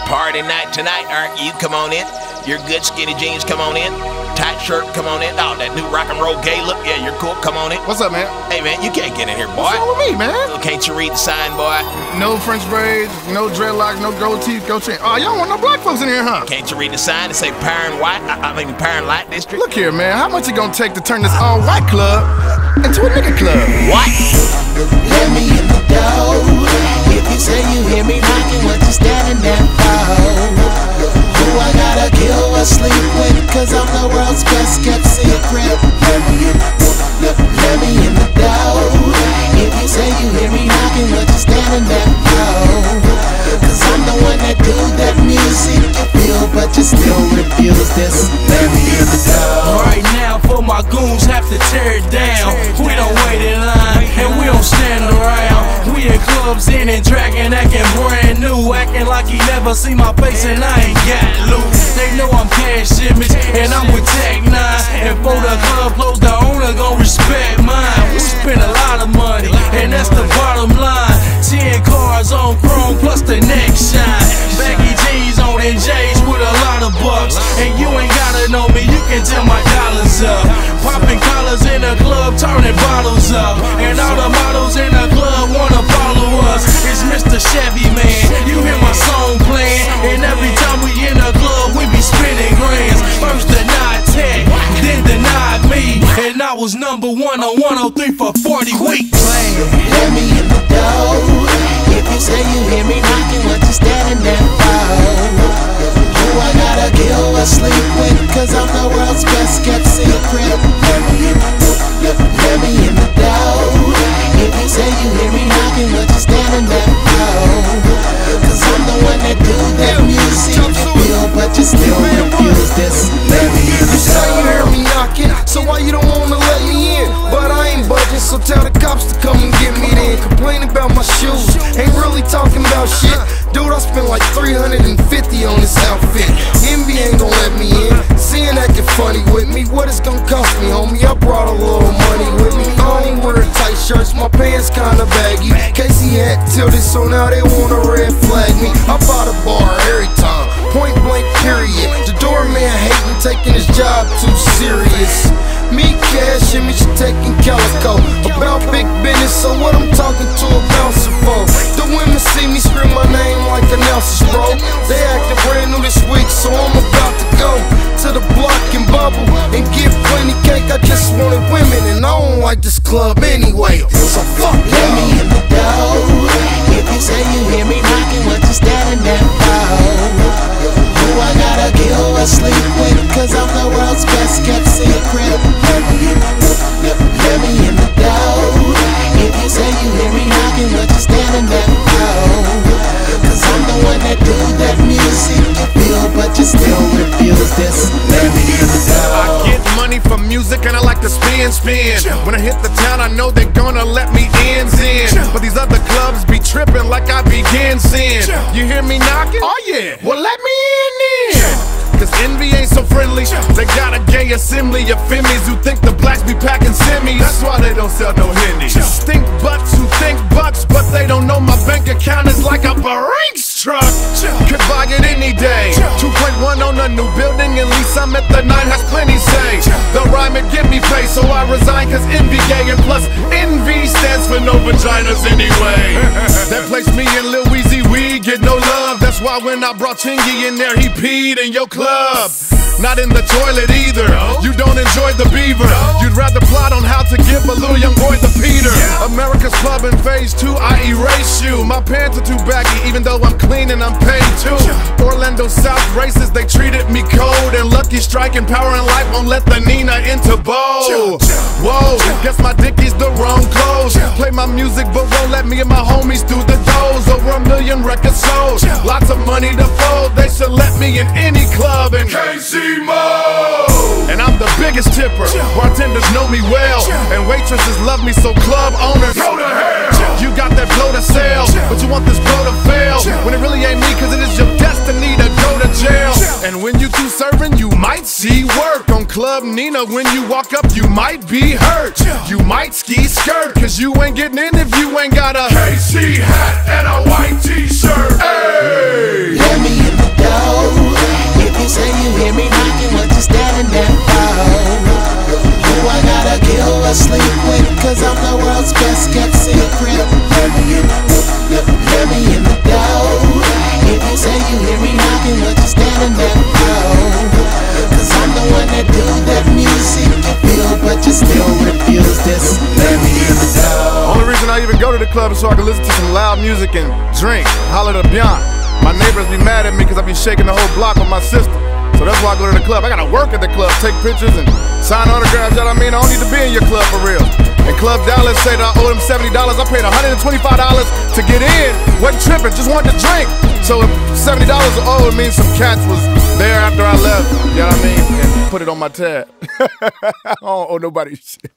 Party night tonight, aren't you? Come on in. Your good skinny jeans, come on in. Tight shirt, come on in. Oh, that new rock and roll gay look, yeah, you're cool, come on in. What's up, man? Hey, man, you can't get in here, boy. What's wrong with me, man? Can't you read the sign, boy? No French braids, no dreadlocks, no gold teeth, gold chain. Oh, y'all want no black folks in here, huh? Can't you read the sign that say Power and White? I mean, Power and Light District? Look here, man. How much it gonna take to turn this all-white club into a nigga club? What? Let me in the door. If you say you hear me knocking, what you standing there for? Who I gotta kill or sleep with, cause I'm the world's best kept secret. Let me in the door. If you say you hear me knocking, what you standing there for? Cause I'm the one that do that music you feel, but you still refuse this. Let me in the door. Right now, for my goons have to tear it down. We don't wait in line, and we don't stand around. We in clubs in and dragging, acting brand new, acting like he never see my face and I ain't got loot. They know I'm cash image, and I'm with Tech 9. And for the club close, the owner gon' respect mine. We spend a lot of money, and that's the bottom line. 10 cars on chrome plus the neck shine. Baggy jeans on and J's with a lot of bucks. And you ain't gotta know me, you can tell my dollars up. Popping collars in the club, turning bottles up. And all the models in the club wanna follow us. It's Mr. Chevy, man, you hear my song playing. And every time we in the club, we be spinning grands. First denied Tech, then denied me. And I was #1 on 103 for 40 weeks. Let me in the door. If you say you hear me knocking, what you standing there for? Who I gotta kill or sleep with, cause I'm the world's best kept secret. Let me in the door. If you say you hear me knocking, what you standing there for? Cause I'm the one that do that music you feel, but you still refuse this. Let me in the door. You say you hear me knocking, so why you don't wanna let me in? But I ain't budging, so tell the cops to come and get me then. Complain about my shoes, ain't really talking about shit. Dude, I spent like $350 on this outfit. Envy ain't gon' let me in. Seeing acting funny with me, what it's gon' cost me, homie? I brought a little money with me. I ain't wearing tight shirts, my pants kinda baggy. Casey had till this, so now they wanna red flag me. I bought a bar every time, point blank period. The doorman hating, taking his job too serious. Me cash and me she taking calico. About big business, so what I'm talking to a bouncer for? The women see me scream my name like announcers, bro. They acting brand new this week, so I'm about to go to the block and bubble and get plenty cake. I just wanted women and I don't like this club anyway, so fuck Let me in the door. If you say you hear me knocking, what you standing there for? Who I gotta kill or sleep with, cause I'm the world's best kept secret. Let me in the door. If you say you hear me knocking, what you standing there for? Cause I'm the one that do that music you feel, but you still refuse this. Let me in the door. I get money from music and I like to spin. When I hit the town, I know they're gonna let me in. But these other clubs be tripping like I begin sin. You hear me knocking? Oh yeah, well let me in then. Cause envy ain't so friendly. They got a gay assembly of femmies who think the blacks be packing semis. That's why they don't sell no hennies. Stink butts who think bucks, but they don't know my bank account is like a Brinks truck. Could buy it any day. 2.1 on a new building, and least I'm at the 9 has plenty say. They'll rhyme and give me pay, so I resign cause envy gay. And plus envy stands for no vaginas anyway. That placed me in Lil Weezy, we get no love. That's why when I brought Chingy in there, he peed in your club. Not in the toilet either. You don't enjoy the beaver. You'd rather plot on how to give a little young boy the Peter. America's club in phase 2, I erase you. My pants are too baggy, even though I'm clean and I'm paid too. Orlando South races, they treated me cold. And Lucky Strike and Power and Light won't let the Nina into bowl. Whoa, guess my Dickies the wrong clothes. Play my music but won't let me and my homies do the doors. Over 1 million records sold, lots of money to fold. They should let me in any club in KC Mode. And I'm the biggest tipper, bartenders know me well, and waitresses love me, so club owners go to hell. You got that blow to sell, but you want this blow to fail, when it really ain't me, cause it is your destiny to go to jail. And when you through serving, you might see work on Club Nina. When you walk up, you might be hurt. You might ski skirt, cause you ain't getting in if you ain't got a KC hat and a white t-shirt. Hey. Let me in the club so I can listen to some loud music and drink, holler to Beyond. My neighbors be mad at me because I be shaking the whole block with my sister. So that's why I go to the club. I gotta work at the club, take pictures and sign autographs. You know what I mean? I don't need to be in your club for real. And Club Dallas say that I owe them $70. I paid $125 to get in. Wasn't tripping, just wanted to drink. So if $70 was owed, it means some cats was there after I left. You know what I mean? And put it on my tab. I don't owe nobody shit.